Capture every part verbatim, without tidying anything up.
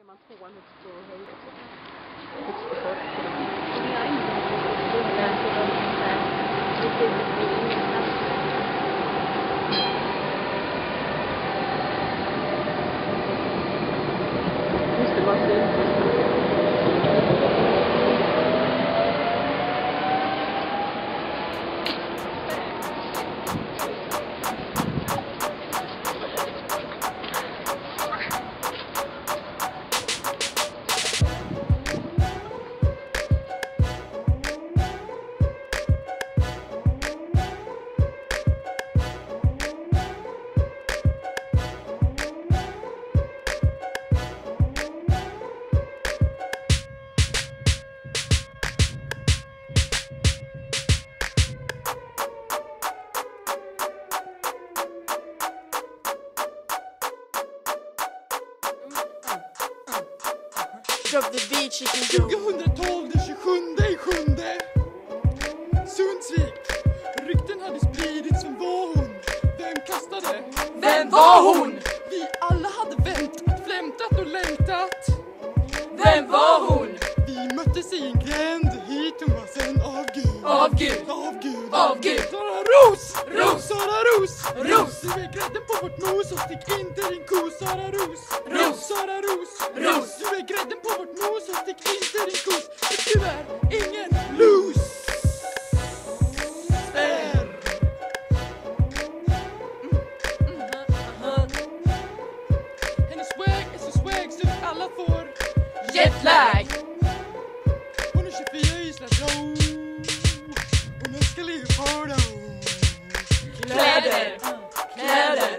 man tvåan högst på höjden. Högst på fart. Just det, bara fint. Drop the beat, chicken go. tjugohundratolv, den tjugosjunde i sjunde. Sundsvik. Rykten hade spridits, vem var hon? Vem kastade? Vem var hon? Vi alla hade väntat, flämtat och längtat. Vem var hon? Vi möttes i en gränd, hit hon var sen av Gud. Av Gud. Av Gud. Av Gud. Sara Ros. Ros. Sara Ros. Ros. Du är grädden på vårt mos och stick inte din ko. Sara Ros. Ros. Sara Ros. Ros. Du är grädden på vårt mos och stick inte din kos. För du är ingen lose. Är. Hennes swag är så swag så vi alla får Jetlag. hon är tjugofyra i Islandsro. Hon älskar Leopardo. Kläder. Kläder.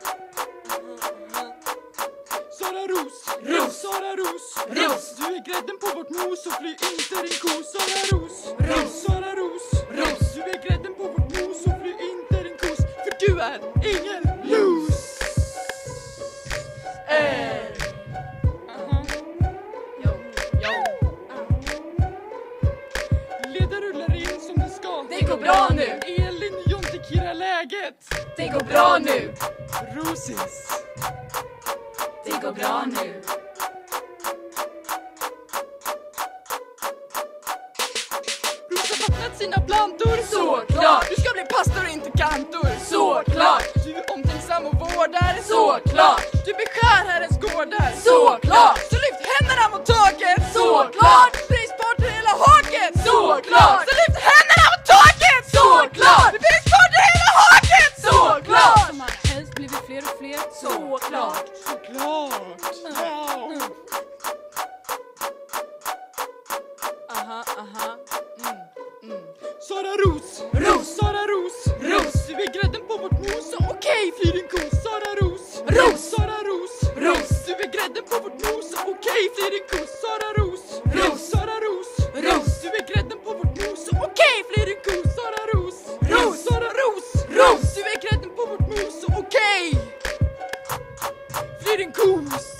Sara Ros. Ros. Sara Ros. Ros. Du är grädden på vårt mos och fly inte din ko. Sara Ros. Ros. Sara Ros. Ros. Du är grädden på vårt mos och fly inte din kos. För du är ingen lose. Är. Yo, yo. Leder rullar in som det ska. Det går bra nu. Elin och Jonte kirrar läget. Det går bra nu. Roses. Det går bra nu. Ros har vattnat sina plantor. Såklart. Du ska bli pastor och inte kantor. Såklart. Du är omtänksam och vårdar. Såklart. Du beskär Herrens gårdar. Såklart. Så lyft händerna mot taket. Såklart. Prisparter hela haket. Såklart. Så lyft händerna mot taket. Såklart. Prisparter hela haket. Såklart. Som har helst blivit fler och fler. Såklart. Såklart. Wow. Aha, aha. Mm, mm. Sara Ros. Ros. Sara Ros. Ros. Du är grädden på vårt mos och okej flyr din ko. Sara Ros. Ros. Sara Ros. Ros. Du är grädden på vårt mos och okej flyr din ko. Sara Ros. Ros. Sara Ros. Ros. Du är grädden på vårt mos och okej flyr din ko. Sara Ros. Ros. Sara Ros. Ros. Du är grädden på vårt mos och okej flyr din kos.